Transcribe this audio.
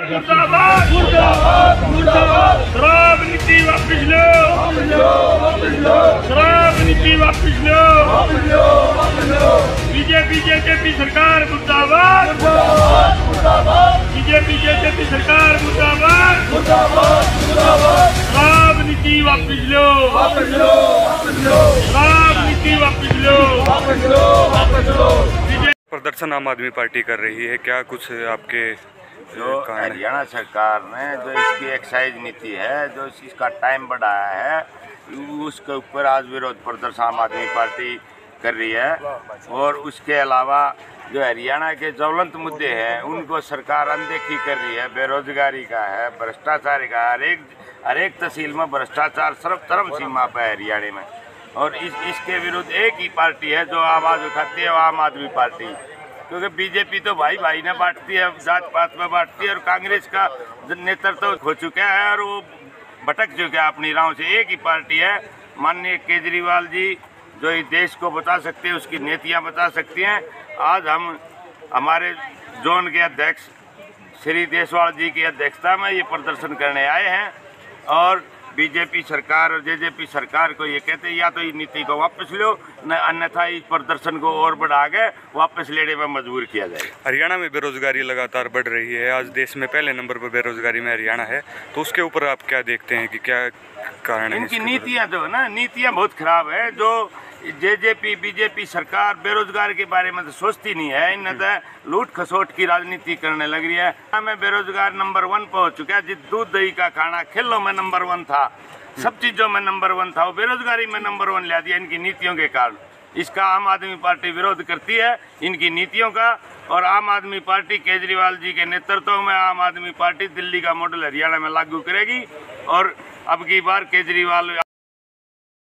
मुर्दाबाद मुर्दाबाद मुर्दाबाद। शराब नीति वापस लो, शराब नीति वापस लो। बीजेपी सरकार मुर्दाबाद, बीजेपी सरकार मुर्दाबाद। शराब नीति वापस लो, शराब नीति वापस लो। प्रदर्शन आम आदमी पार्टी कर रही है, क्या कुछ आपके जो हरियाणा सरकार ने जो इसकी एक्साइज नीति है, जो इसका टाइम बढ़ाया है, उसके ऊपर आज विरोध प्रदर्शन आम आदमी पार्टी कर रही है। और उसके अलावा जो हरियाणा के ज्वलंत मुद्दे हैं उनको सरकार अनदेखी कर रही है। बेरोजगारी का है, भ्रष्टाचार का, हर एक तहसील में भ्रष्टाचार सर्व चरम सीमा पर है हरियाणा में। और इसके विरुद्ध एक ही पार्टी है जो आवाज़ उठाती है, वो आम आदमी पार्टी। क्योंकि बीजेपी तो भाई भाई ने बांटती है, जात पात में बांटती है, और कांग्रेस का नेतृत्व हो चुका है और वो भटक चुका है अपनी राहों से। एक ही पार्टी है, माननीय केजरीवाल जी, जो इस देश को बता सकते हैं, उसकी नीतियां बता सकती हैं। आज हम हमारे जोन के अध्यक्ष श्री देशवाल जी की अध्यक्षता में ये प्रदर्शन करने आए हैं और बीजेपी सरकार और जेजेपी सरकार को ये कहते हैं या तो इस नीति को वापस लो, न अन्यथा इस प्रदर्शन को और बढ़ा के वापस लेने में मजबूर किया जाए। हरियाणा में बेरोजगारी लगातार बढ़ रही है, आज देश में पहले नंबर पर बेरोजगारी में हरियाणा है, तो उसके ऊपर आप क्या देखते हैं कि क्या कारण है? इनकी नीतियाँ जो है ना, नीतियाँ बहुत खराब है। जो जेजेपी बीजेपी सरकार बेरोजगार के बारे में तो सोचती नहीं है, इन्हें तो लूट खसोट की राजनीति करने लग रही है। हमें बेरोजगार नंबर 1 पर हो चुका है। जिस दूध दही का खाना खेलों में नंबर 1 था, सब चीज़ों में नंबर 1 था, वो बेरोजगारी में नंबर 1 ला दिया इनकी नीतियों के कारण। इसका आम आदमी पार्टी विरोध करती है इनकी नीतियों का। और आम आदमी पार्टी केजरीवाल जी के नेतृत्व में आम आदमी पार्टी दिल्ली का मॉडल हरियाणा में लागू करेगी और अब की बार केजरीवाल